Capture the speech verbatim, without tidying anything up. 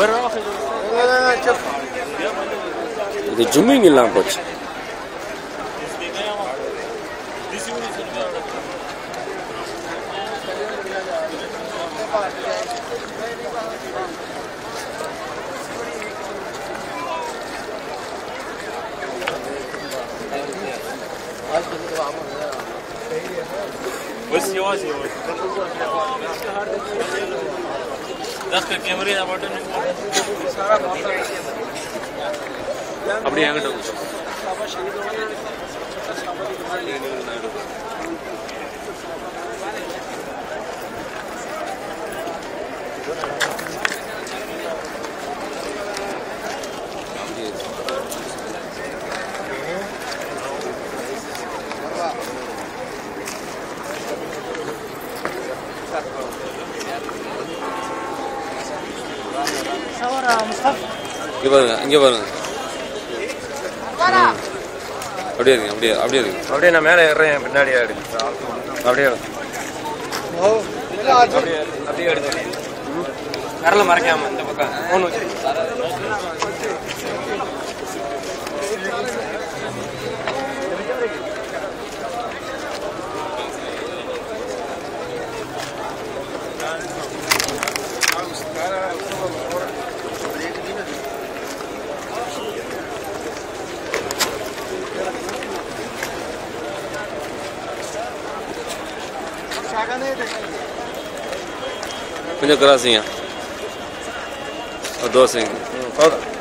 இது ஜும்மிங் இல்லாம போச்சு. बस ये वाज ये दस के कैमरे का बटन அப்படியே அங்கட்ட இங்க பாருங்க, இங்க பாருங்க. அப்படியே இருங்க, அப்படியே அப்படியே இருங்க. அப்படியே நான் மேலே ஏறுறேன், பின்னாடியே எடுங்க. அப்படியே அப்படியே அப்படியே எடுங்க. கரல மறைக்காம இந்த பக்கம் ஃபோன் வச்சு கொஞ்சம் கிராசிங்க, தோசைங்க.